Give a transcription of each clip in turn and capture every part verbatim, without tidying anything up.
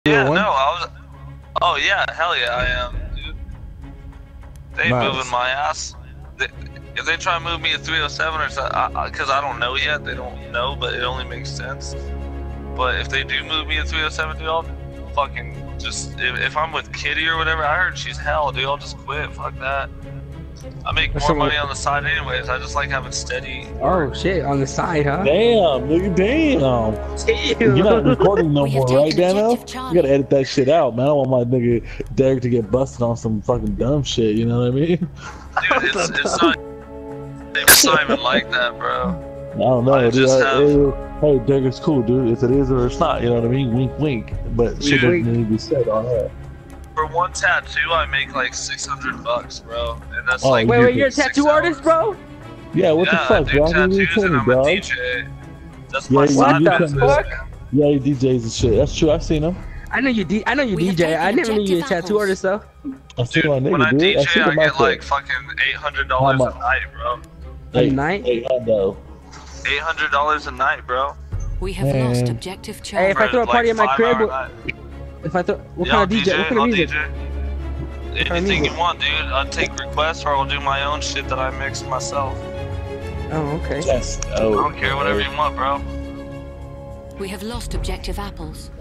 Yeah, no, I was. Oh yeah, hell yeah, I am, dude. They ain't Nice. moving my ass. They, if they try to move me at three oh seven or something, because I, I, I don't know yet, they don't know, but it only makes sense. But if they do move me at three oh seven, dude, I'll fucking just. If, if I'm with Kitty or whatever, I heard she's hell, dude. I'll just quit. Fuck that. I make more money on the side anyways. I just like having steady. Oh shit, on the side, huh? Damn, nigga, damn. Damn. You're not recording no We have more, right, taken Dano? objective Charlie. You gotta edit that shit out, man. I don't want my nigga Derek to get busted on some fucking dumb shit, you know what I mean? Dude, it's, it's not. It's not even like that, bro. I don't know, I dude. just I- have- Hey, Derek, it's cool, dude. If it is or it's not, you know what I mean? Wink, wink. But shit Dude. doesn't need to be said on that. For one tattoo, I make like six hundred bucks, bro. And that's Oh, like. Wait, wait, you're a six tattoo hours. artist, bro? Yeah, what yeah, the fuck, I do bro? What are you tattoos and telling I'm me, a dog? D J. That's Yeah, my you- side you business. fuck? Yeah, you D Js and shit. That's true. I seen him. I know you D. I know you We have D J. I taken never knew you were a objective tattoo apples. artist though. I seen Dude, my nigga, when I dude. D J, seen I him get out there. like fucking eight hundred dollars How a much? night, bro. A Hey, night? Hey, Hundo. eight hundred dollars a night, bro. We have Man. lost objective Hey, Charlie. if I For, throw a party like, at my crib, five-hour what, night. if I throw, what Yeah, kind I'll of D J? What kind I'll of music? D J. kind of Anything music? you want, dude. I'll take requests or I'll do my own shit that I mix myself. Oh, okay. Yes. I Oh. don't care, whatever you want, bro. We have lost objective apples.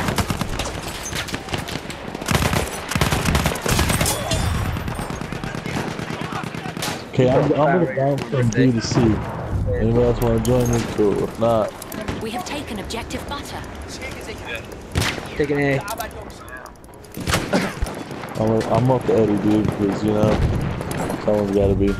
Okay, I'm, I'm gonna bounce from B to C. Anybody else want to join me? Cool. If not, We have taken objective butter. Taking A. I'm, I'm up to Eddie, dude, because, you know, someone's gotta be.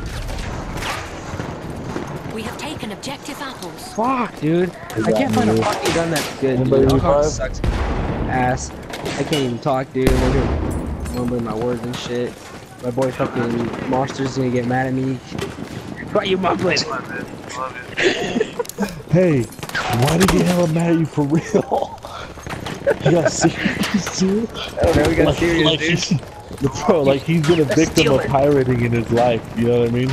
We have taken objective apples. Fuck, dude. I can't find a fucking gun that's good, Anybody dude. Alcohol revive? sucks ass. I can't even talk, dude. I'm over here mumbling my words and shit. My boy fucking Monster's gonna get mad at me. Why you mumbling? Love it. Love it. Hey, why did he hella mad at you for real? You got serious, dude? I don't know, we got Like, serious, like dude. he's, bro, like he's been a Let's victim steal of it. pirating in his life, you know what I mean?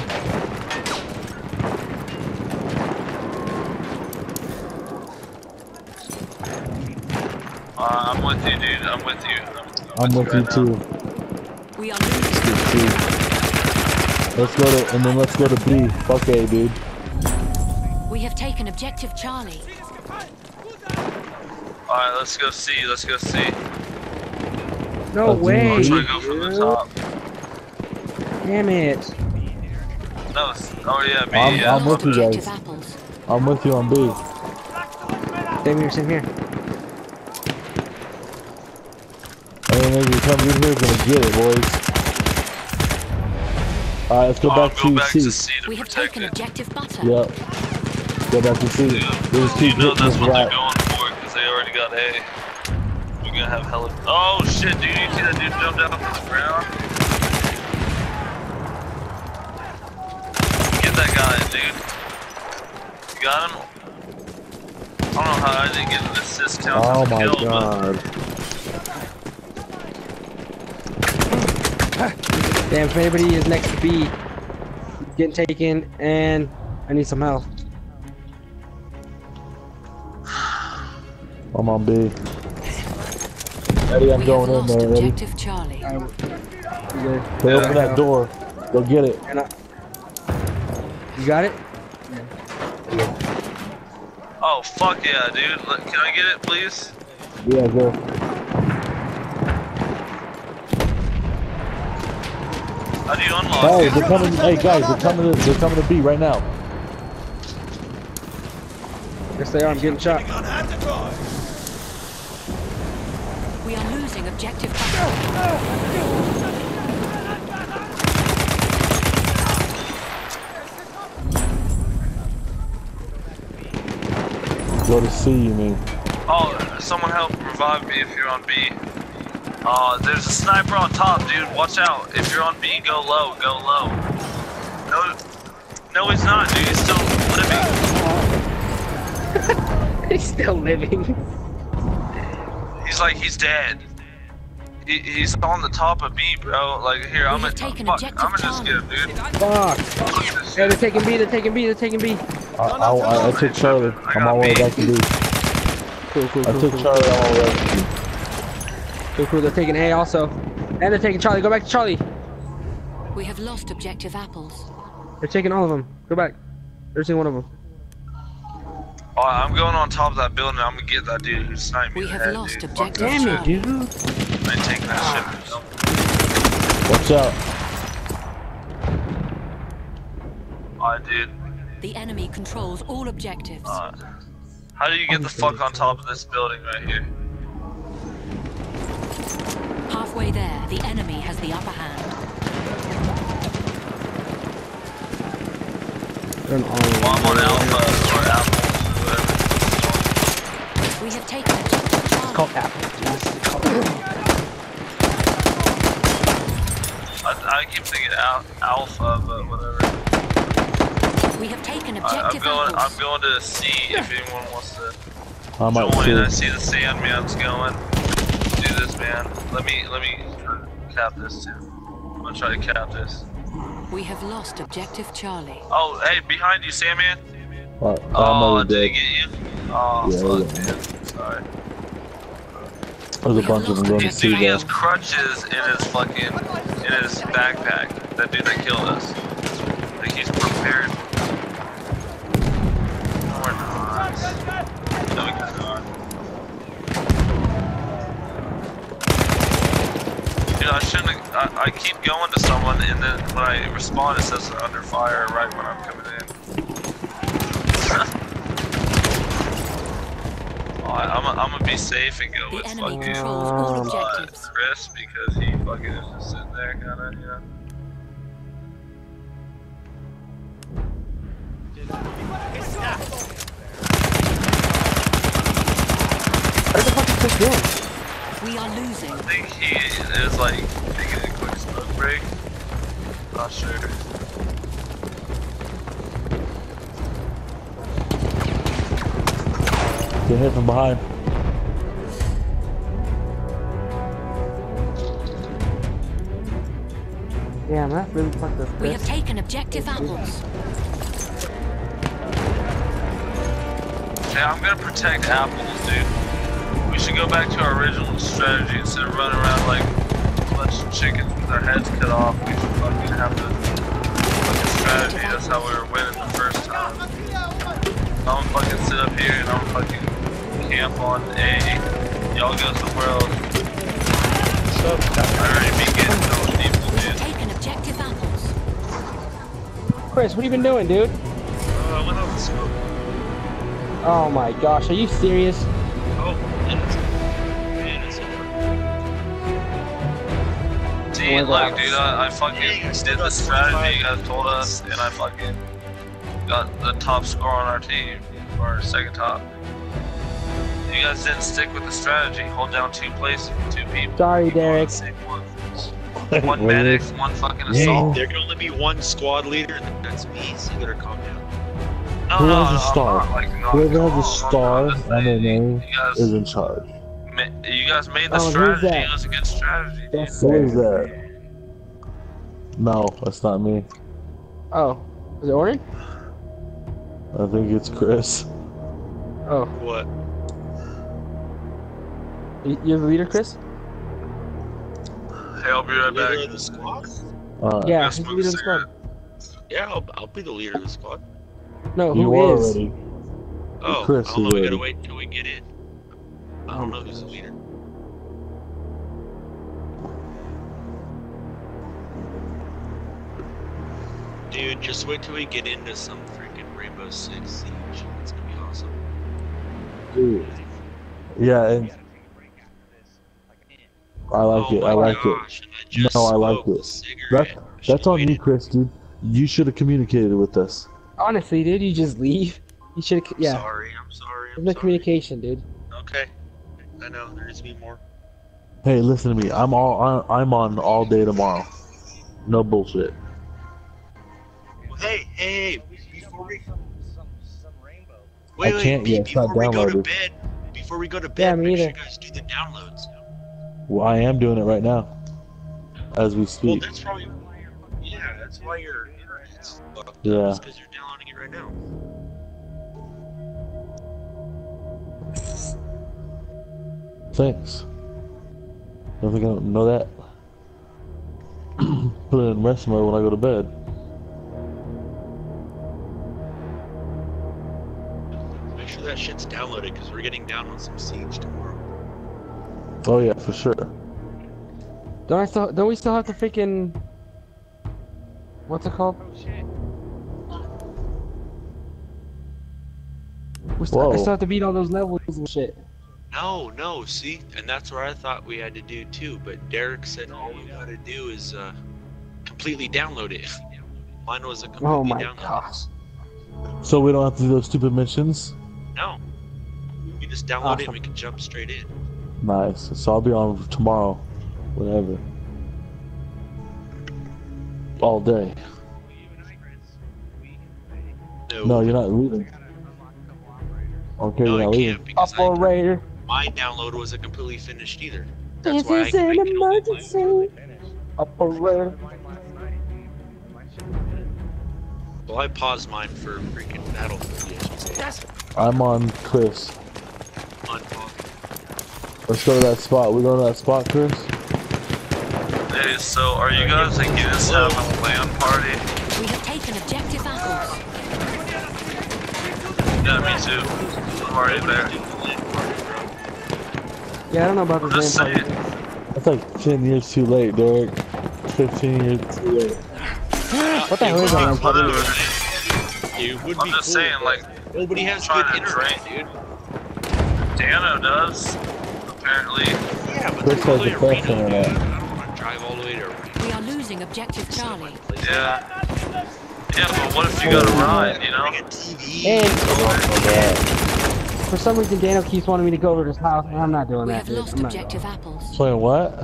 Uh, I'm with you, dude. I'm with you. I'm with you right too. now. We are losing. Let's go C. Let's go to, and then let's go to B. Fuck A, dude. We have taken objective Charlie. Alright, let's go see. Let's go see. No That's way. I'll try to go from the dude. top. Damn it. No, it's, oh yeah, B. I'm- yeah, I'm with you Objective guys. apples. I'm with you on B. Same here, same here. Any nigga who comes in here is gonna get it, boys. Alright, let's go I'll back go to back C. to C to We have protect taken it. objective butter. Yep. Go back to C. Dude, There's two you know hitting that's this what they're rat. going for, because they already got A. We're gonna have hella. Oh shit, dude, you see that dude jump down from the ground? Get that guy, dude. You got him? I don't know how I didn't get an assist count Oh as a my kill, god. Damn, if anybody is next to B, getting taken, and I need some help. I'm on B. Eddie, I'm We have going in lost there, Eddie. objective Charlie. I, you good? Hey, open that door. Go get it. And I, you got it? Oh fuck yeah, dude. Look, can I get it, please? Yeah, go. How do you unlock Hey, it? they're coming. Hey, guys, they're coming to. They're coming to B right now. Yes, they are. I'm getting shot. We are losing objective butter. Go to C, you mean? Oh, someone help revive me if you're on B. Uh, there's a sniper on top, dude. Watch out. If you're on B, go low. Go low. No, no, he's not, dude. He's still living. He's still living. He's like, he's dead. He, he's on the top of B, bro. Like, here, I'm have gonna, taken fuck, objective I'm gonna just get him, dude. Fuck. Fuck this Hey, they're shit. taking B. They're taking B. They're taking B. I, I, I, I took Charlie. I'm on my way back to B. Cool, cool, I cool. took cool. Charlie on my way back to B. Okay, cool. They're taking A also. And they're taking Charlie. Go back to Charlie. We have lost objective apples. They're taking all of them. Go back. Every single one of them. Oh, I'm going on top of that building. I'm gonna get that dude who sniped me. We in the have head, lost dude. objective Fuck that Damn it, shit. dude. I ain't taking that shit. Watch out. Alright, dude. The enemy controls all objectives. Uh, how do you get the fuck on top of this building right here? Halfway there, the enemy has the upper hand. They're on all of Well, them. I'm on Alpha or Apple or whatever. We have taken objective It's Charlie. called Apple. Jesus. It's called I, I keep thinking al Alpha, but whatever. We have taken I, I'm objective going. I'm apples. going to see if anyone wants to I might join. I see. see the Sandman's going. Do this, man. Let me. Let me try to cap this too. I'm gonna try to cap this. We have lost objective Charlie. Oh, hey, behind you, Sandman. Alright, I'm Oh, already did he dead. get you? Oh, Yeah, fuck, yeah. man. Sorry. There's a bunch of them going to Dude, see he has that. crutches in his fucking in his backpack. That dude that killed us. Like he's prepared. No, we're not. No, we're not. Dude, I shouldn't. I, I keep going to someone, and then when I respond, it says they're under fire right when I'm coming in. Oh, I, I'm, I'm gonna be safe and go The with enemy fucking controls all Um, uh, objectives. Chris because he fucking is just sitting there, kind of, you know. What the fuck is Chris doing? We are losing. I think he is like taking a quick smoke break. Not sure. Get hit from behind. Damn, that really fucked us. We Chris. have taken objective apples. Hey, I'm gonna protect apples, dude. We should go back to our original strategy instead of running around like a bunch of chickens with their heads cut off. We should fucking have the fucking strategy. That's how we were winning the first time. I'm gonna fucking sit up here and I'm gonna fucking camp on A. Y'all go somewhere else. I already be getting those people, We have dude. taken objective apples. Chris, what have you been doing, dude? Oh, I went off the smoke. Oh my gosh, are you serious? Oh, and it's, man, it's over. See, Oh my look, God. dude, I, I fucking did the strategy you guys told us, and I fucking got the top score on our team, or second top. You guys didn't stick with the strategy. Hold down two places with two people. Sorry, You go on Derek. the same one. One Wait, medic, one fucking Yeah. assault. There can only be one squad leader, and that's me, so you better calm down. No, Who no, has a no, star? I'm not, like, not Whoever has calm. a star I'm just on their saying, name you guys, is in charge. ma- you guys made the Oh, who's strategy. that? It was a good strategy, dude. That's Who is fair. that? No, that's not me. Oh, is it Orin? I think it's Chris. Oh, What? you- you're the leader, Chris? Hey, I'll be right Leader back. of the squad? Alright. Yeah, Let's he's the smoke leader of a the squad. Yeah, I'll, I'll be the leader of the squad. No, You who are is? already. Oh, Chris hold on, is we gotta ready. wait till we get in. I don't know who's the leader. Dude, just wait till we get into some freaking Rainbow Six Siege. It's gonna be awesome. Dude. Yeah, and I like oh it. my I like it. gosh, and I just No, I like smoked it. a cigarette. That, I that's should've on you, waited. Chris, dude. You should have communicated with us. Honestly, dude, you just leave. You should. I'm Yeah, sorry, I'm sorry, there's I'm no sorry. communication, dude. Okay. I know, there needs to be more. Hey, listen to me. I'm all. I'm on all day tomorrow. No bullshit. Well, hey, hey, before we... I Wait, wait, can't be- yet, it's not before we go to downloaded. bed, before we go to Yeah, bed, me make sure either. you guys do the downloads. Well, I am doing it right now, as we Well, speak. that's probably... Yeah, that's why your internet's fucked up. Yeah. because you're downloading it right now. Thanks. Don't think I don't know that. Put it in rest mode when I go to bed. Make sure that shit's downloaded because we're getting down on some Siege tomorrow. Oh yeah, for sure. Don't I still? Don't we still have to freaking? What's it called? We still, I Whoa. still have to beat all those levels and shit. No, no, see? And that's what I thought we had to do too, but Derek said all we gotta do is uh, completely download it. Mine was a completely Oh my download. gosh. So we don't have to do those stupid missions? No. We just download it and Awesome. we can jump straight in. Nice. So I'll be on tomorrow. Whatever. All day. No, No, you're not leaving. Okay, no, you're I not leaving. can't because I, Operator. my download wasn't completely finished either. That's This why I, is I an can only play. emergency. Operator. Well, I paused mine for freaking Battlefield, I should say. I'm on Chris. Unpause. Let's go to that spot. We go to that spot, Chris? Hey, so are you guys against having a LAN party? We have taken objective apples. Yeah, me too. I'm already there. Yeah, I don't know about I'm this just game saying. party. That's like ten years too late, Derek. fifteen years too late. What the hell is that? Whatever. It would I'm be just cool, saying, but like, nobody has trying good to internet, drink. dude. Dano does, apparently. Yeah, but Chris they're has really the arena, best dude. internet. I don't want to drive all the way to arena. We are losing objective Charlie. Yeah. Yeah, but what if you got a ride, you know? Bring a T V. And for some reason, Daniel keeps wanting me to go to his house, and I'm not doing We that. have Dude. lost I'm not objective apples. Playing what?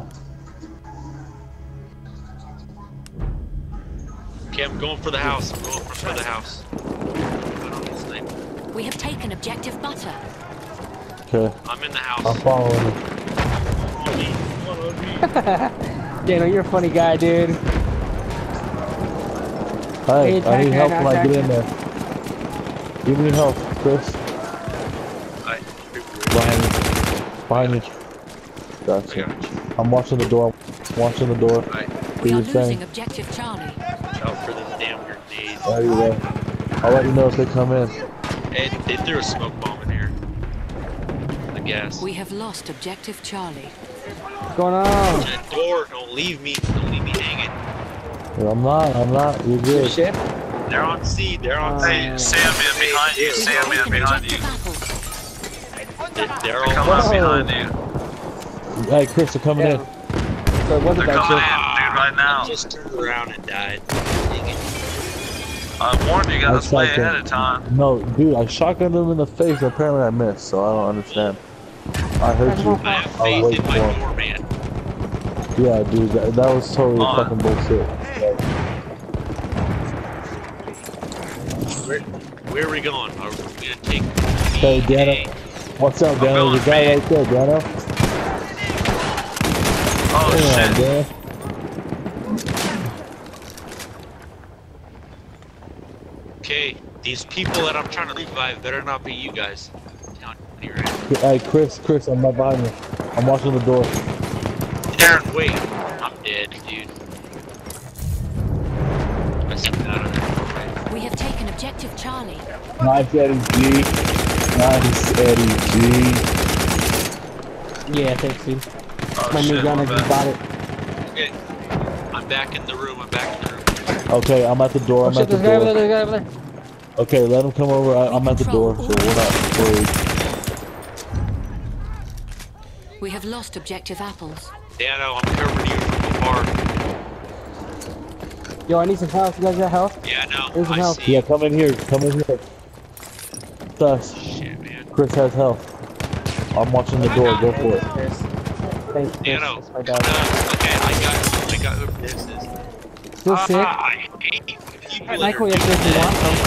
Okay, I'm going for the house. I'm going for the house. Put on this thing. We have taken objective butter. Okay. I'm in the I'm house. following you. Daniel, you're a funny guy, dude. Hey, Hey, I need attack, help attack, when I get attack. in there. Give me help, Chris. I, Behind you. Behind you. I Gotcha. got you. I'm watching the door. I'm watching the door. Alright, Do We are your thing. losing objective Charlie. watch out for them damn grenades. There you go. I'll let you know if they come in. Hey, they threw a smoke bomb in here. The gas. We have lost objective Charlie. What's going on? That door, don't leave me. Don't leave me hanging. I'm not, I'm not. You're good. Shit. They're on C. They're on C. Hey, Sam, man, behind you. Hey, Sam, man, Taken behind you. objective apples. They're, they're They're all coming up Whoa. behind you. Hey, Chris, they're coming Yeah. in. So what They're about coming in, you? dude, right now. just turned around and died. Dang it. I warned you guys That's way like ahead that. of time. No, dude, I shotgunned him in the face. Apparently, I missed, so I don't understand. I heard you. I have I'll faith wait in my for him. doorman. Yeah, dude, that, that was totally On. fucking bullshit. Where, where are we going? Are we gonna take Hey, B, Dano. A? What's up, Dano? going There's a guy B. right there, Dano. Oh, Come on, shit. Dano. Okay, these people that I'm trying to revive better not be you guys. Down here. Hey, Chris, Chris, I'm not behind you. I'm watching the door. Darren, wait. I'm dead, dude. I stepped out of there. We have taken objective Charlie. Nice, Eddie G. Nice, Eddie G. Yeah, thanks, dude. Oh, My new shit, gun, my I just bad. bought it. Okay. I'm back in the room. I'm back in the room. Okay, I'm at the door. Oh I'm shit, at the there's a guy over there, door. there's a guy over there. Okay, let him come over. I, I'm at the door, so we're not worried. We have lost objective apples. Dano, I'm covering you from afar. Yo, I need some help. You guys got help? Yeah, no. Here's some I help. see. Yeah, come in here. Come in here. It's us. Shit, man. Chris has health. I'm watching the door. Go for it. Chris. Thanks, Chris. Dano. That's my No, dog. okay, I got I got who this is. Still sick? Ah, I hate people I that like are what you said if you want some.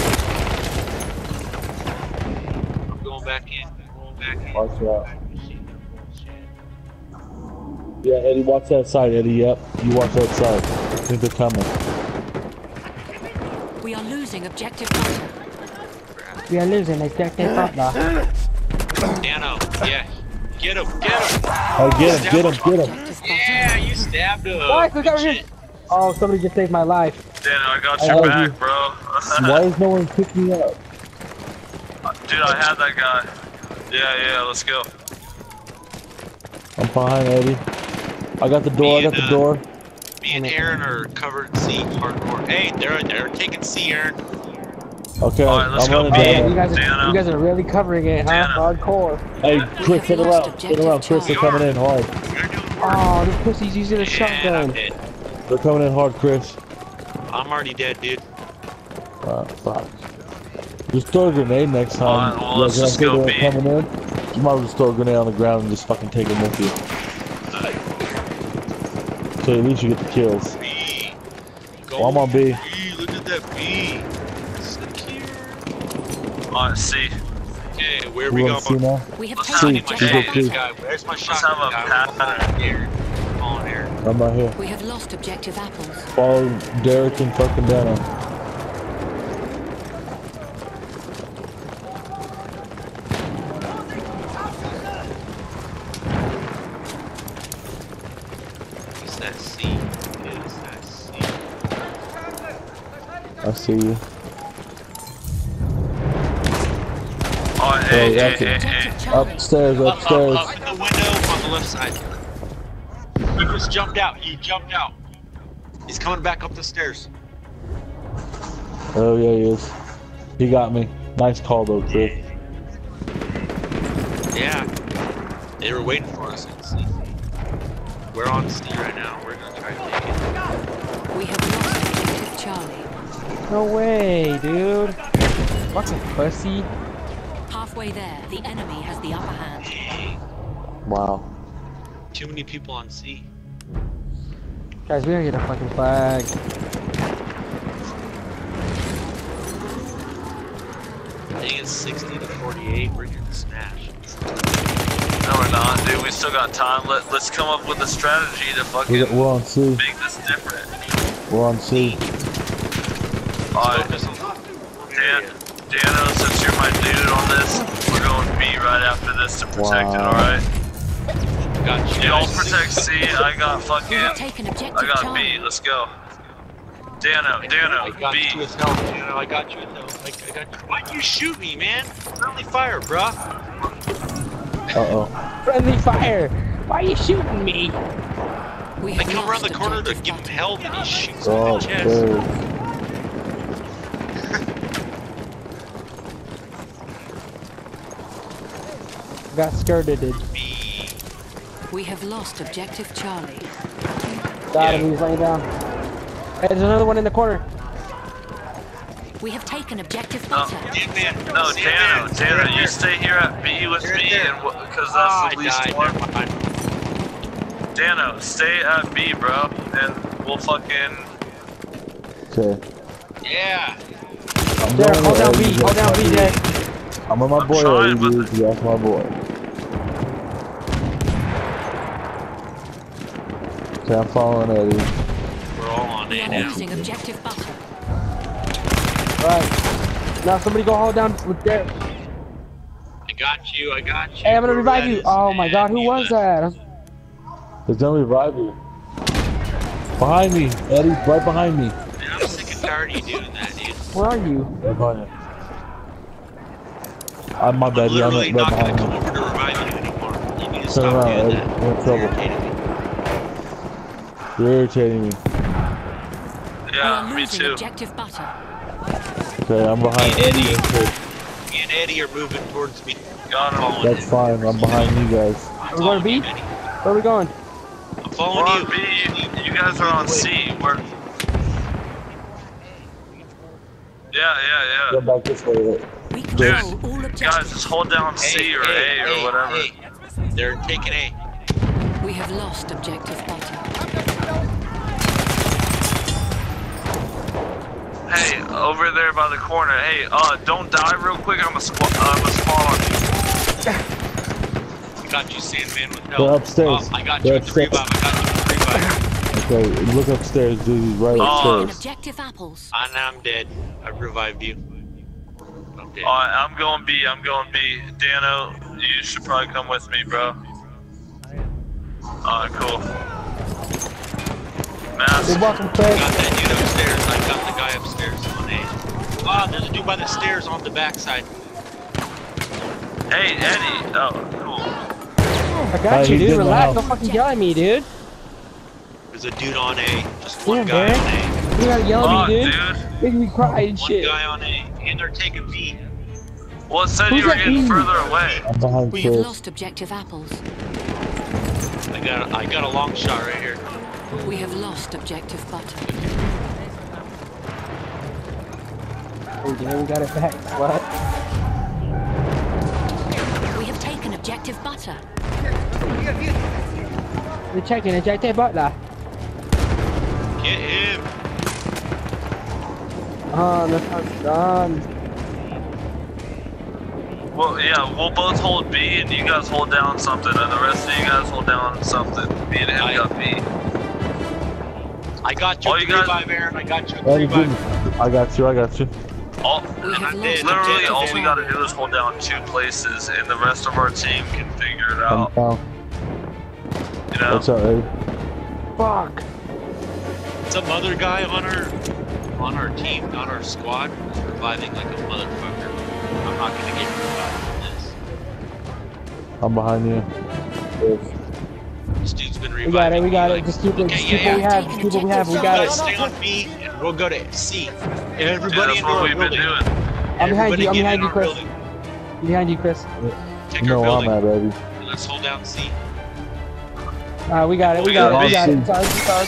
I'm going back in. I'm going back in. Watch out. Yeah, Eddie, watch that side, Eddie. Yep, you watch that side. I think they're coming. We are losing objective butter. We are losing. They stacked that up now. Dano, yeah. Get him, get him. Oh, get him, get him, get him. Objective Yeah, you stabbed him. Guys, look over here. Oh, somebody just saved my life. Dan, I got I your love back, you. bro. Why is no one picking me up? Dude, I had that guy. Yeah, yeah, let's go. I'm behind Eddie. I got the door, I got the door. Me and Aaron are covered C hardcore. Hey, they're they're taking C, Aaron. Okay, Alright, let's I'm go. running Oh, Hey, yeah, down. you guys, are, Dana. you guys are really covering it, huh? Dana. Hardcore. Hey, Chris, sit around, sit around. Chris, they're coming in hard. You're doing work. Oh, this pussy's using a And I'm shotgun. dead. They're coming in hard, Chris. I'm already dead, dude. Uh, fuck. Just throw a grenade next time. Alright, well, Yeah, let's 'cause I just think go they're B. coming in. You might as well just throw a grenade on the ground and just fucking take them with you. So at least you get the kills. B. Go Well, I'm on B. B. Look at that B. Secure. Alright, see. Okay, where You we want to see going? now? We have Let's taken see, My you objective. go shotgun see. guy. Where's my Let's shotgun have a guy? pattern. Here. Come on, Aaron. I'm right here. We have lost objective apples. Follow Derek and fucking Dana. It's that C. It's that C. I see you. Alright, hey, hey, that's hey, it. hey. Objective Charlie. Upstairs, Up, up, upstairs. up in the window on the left side. He just jumped out. He jumped out. He's coming back up the stairs. Oh yeah, he is. He got me. Nice call though, Chris. Yeah. They were waiting for us in C. We're on C right now. We're gonna try to take it. We have lost objective Charlie. No way, dude. What's a pussy? Halfway there, the enemy has the upper hand. Wow. Too many people on C. Guys, we gotta get a fucking flag. I think it's sixty to forty-eight. We're getting smashed. No, we're not, dude. We still got time. Let, let's come up with a strategy to fucking We're, we're on C. make this different. We're on C. Alright, Focus on Dan, Dano, since you're my dude on this, we're going B right after this to protect it, Wow. alright? Got you Y'all guys. protect C, I got We fucking, have taken objective I got Charlie. B, let's go. Dano, I Dano, got B. you with help, Dano. I got you with help. I, I got you. Why'd you shoot me, man? Friendly fire, bruh. Uh-oh. Friendly fire! Why are you shooting me? We I have come around lost the corner to objective give him Butter. help and he shoots me Oh, in the chest. upstairs. Got skirted. B. We have lost objective Charlie. Got him, he's laying down. Hey, there's another one in the corner. We have taken objective No. Butter. Stand man. No, Stand Dano, man. Dano, Right you there. stay here at B with Right me, there. and because Ah, that's I the least died. one. Never mind. Dano, stay at B, bro, and we'll fucking. Okay. Yeah. I'm There, going hold with down Eddie, B, hold down that's B, my Jay. dude. I'm with my I'm boy trying, Eddie, but dude. That's my boy. Okay, I'm following Eddie. We're all on We A are now. losing objective Butter. Right. Now somebody go hold down with there. I got you. I got you. Hey, I'm gonna Whoever revive that you. is, Oh my man, god, who he was left. that? There's gonna revive you. Behind me, Eddie, right behind me. Man, I'm sick and tired of you doing that, dude. Where are you? Right behind you. I'm my I'm bad, yeah, I'm literally right not gonna behind come you. over to revive you anymore. You need to Turn stop around, doing Eddie. that. You're in trouble. Irritating me. You're irritating me. We Yeah, are me losing too. objective Butter. Okay, I'm behind Hey, Eddie. Eddie. and Chris. Me and Eddie are moving towards me. Got him. Following That's fine, I'm behind you guys. I'm We're going following B? you, Eddie. Where are we going? I'm We're following on you. B, you, you guys are on C. We're. Yeah, yeah, Go back this way. We control all yeah. objectives. Guys, just hold down C or hey, A or hey, whatever. hey. They're taking A. We have lost objective Butter. Hey, over there by the corner. Hey, uh, don't die real quick. I'm a squat. I'm a spawn on you. I got you, Sandman, with help. They're upstairs. Oh, I got They're you with the revive. upstairs. I got you with the revive. Okay, look upstairs, dude. He's right We have Oh. taken upstairs. objective apples. And I'm dead. I revived you. I'm dead. Alright, I'm going B. I'm going B. Dano, you should probably come with me, bro. Alright, cool. You're Mask. welcome, I Chris. got that dude upstairs. I got the guy upstairs on A. Ah, there's a dude by the stairs on the backside. Hey, Eddie. Oh, cool. I got Alright, you, he's dude. in the Relax. house. Don't fucking yell at me, dude. There's a dude on A. Just one Damn, guy Derek. on A. You gotta yell Fuck, at me, dude. dude. Making me cry and One shit. guy on A. And they're taking B. Well, it said Who's you were that getting E? further away. I'm behind We have Chris. lost objective apples. I got I got a long shot right here. We have lost objective butter. Oh, damn, we got it back. What? We have taken objective butter. We're checking objective butler. Get him. Oh, that's not done. Well, yeah, we'll both hold B, and you guys hold down something, and the rest of you guys hold down something. Me and him I- got B. I got you All a you three guys- by Aaron. I got you a Eddie, three by. give me- I got you, I got you. All, We have I'm lost dead. literally, objective all we gotta Charlie. do is hold down two places, and the rest of our team can figure it I'm out. down. You know? What's up, Eddie? Fuck. Some other guy on our on our team, not our squad, is reviving like a motherfucker. I'm not gonna get revived on this. I'm behind you. This dude's been We reviving. got it, we me, got like, it. Just keep it, Okay, just yeah, keep what we yeah. have. Just keep what we have. We You got guys it. stay on B, and we'll go to C. Yeah, Everybody that's in what our we've been building. doing. I'm behind Everybody you, I'm get behind in you, our Chris. building. Behind you, Chris. Take You our know I'm building. at, Eddie. And let's hold down C. Uh, we got it, we We got got it, we it. got it. Sorry, sorry.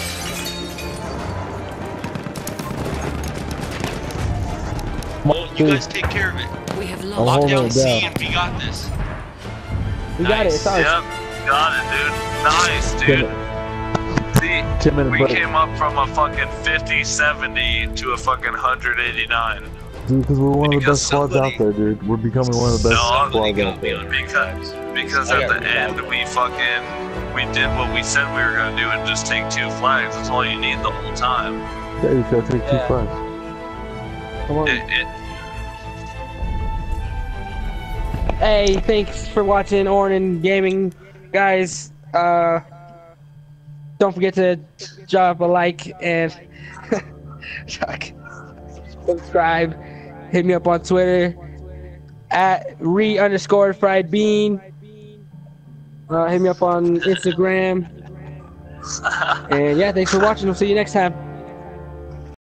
Well, you guys take care of it. We have I'm lost Lock holding down it C, down. and we got this. We got it, Nice. it's ours. Yep, got it, dude. Nice, dude. See, Ten minute we break. came up from a fucking fifty seventy to a fucking one hundred eighty-nine. Dude, because we're one of the Because best squads somebody- out there, dude. We're becoming one of the best No, squads somebody out got me there. on Because because I at got the end we fucking we did what we said we were gonna do and just take two flags. That's all you need the whole time. Yeah, you gotta take two Yeah. flags. Come on. It, it, Hey, thanks for watching Ornan Gaming, guys. Uh, don't forget to drop a like and subscribe. Hit me up on Twitter at re underscore fried bean. Uh, hit me up on Instagram. And yeah, thanks for watching. We'll see you next time.